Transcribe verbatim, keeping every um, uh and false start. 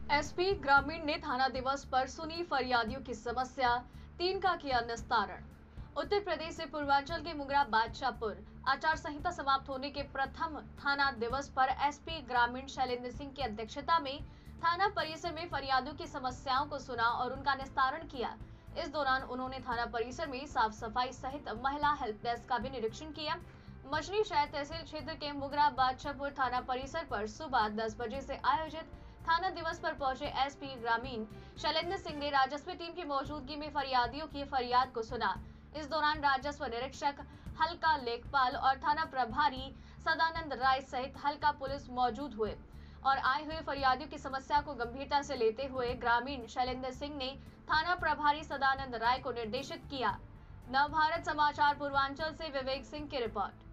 SP ग्रामीण ने थाना दिवस पर सुनी फरियादियों की समस्या, तीन का किया निस्तारण। उत्तर प्रदेश से पूर्वांचल के मुगरा बादशाहपुर आचार संहिता समाप्त होने के प्रथम थाना दिवस पर एसपी ग्रामीण शैलेंद्र सिंह की अध्यक्षता में थाना परिसर में फरियादियों की समस्याओं को सुना और उनका निस्तारण किया। इस दौरान उन्होंने थाना परिसर में साफ सफाई सहित महिला हेल्प डेस्क का भी निरीक्षण किया। मछली शहर तहसील क्षेत्र के मुगरा बादशाहपुर थाना परिसर पर सुबह दस बजे से आयोजित थाना दिवस पर पहुंचे एसपी ग्रामीण शैलेंद्र सिंह ने राजस्व टीम की मौजूदगी में फरियादियों की फरियाद को सुना। इस दौरान राजस्व निरीक्षक हल्का लेखपाल और थाना प्रभारी सदानंद राय सहित हल्का पुलिस मौजूद हुए और आए हुए फरियादियों की समस्या को गंभीरता से लेते हुए ग्रामीण शैलेंद्र सिंह ने थाना प्रभारी सदानंद राय को निर्देशित किया। नव भारत समाचार पूर्वांचल से विवेक सिंह की रिपोर्ट।